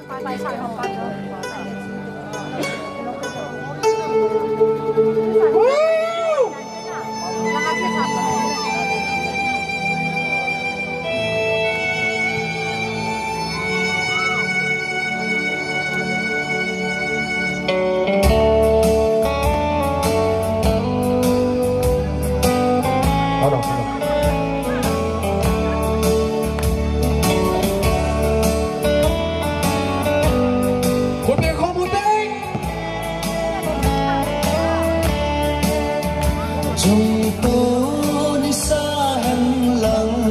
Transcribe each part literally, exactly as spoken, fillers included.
Chúng tôi đi xa hẳn lặng,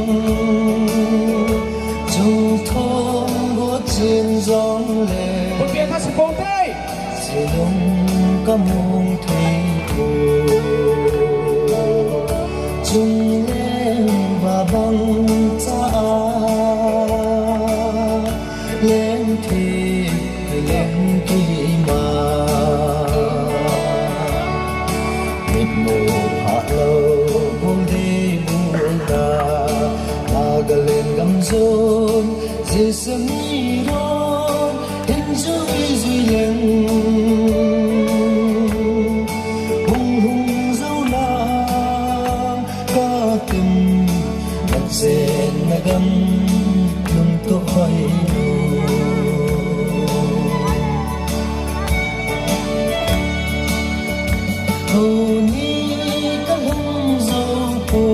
chúng tôi gót trên giông lệ. Một tiếng hát sự phong tay. Sẽ đông cả mong thủy cô. Chúng lên và băng ta lên thì lên kỳ mà. Zon zesami ron enjoy zuilen hung hung zau na ka tum nat sen nagam nung to khai no ni ka hung zau po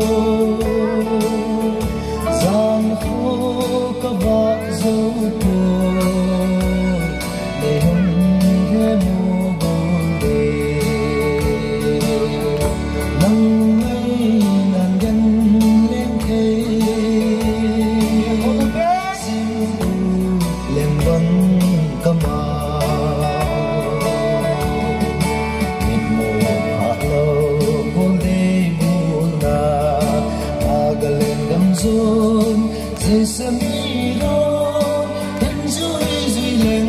Sesame ron enjoy zuilen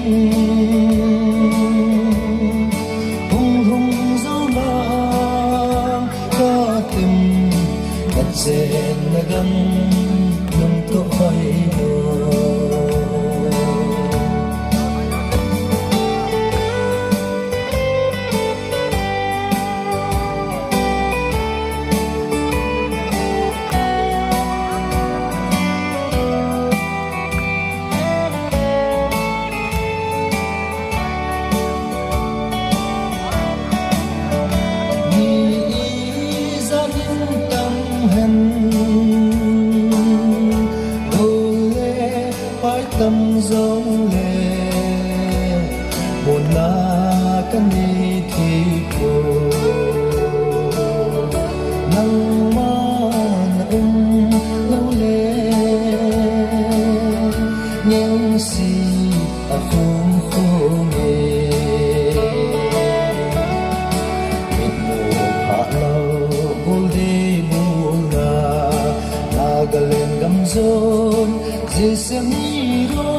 hung hung zau na ka tim kat sen nagam nung to khai mo. Tâm giống lệ buồn na căn đi thì cô nắng man um lâu lệ nhưng si à không không nghe mình mù hạ lâu buồn đi buồn na na galen gam zon zesami ron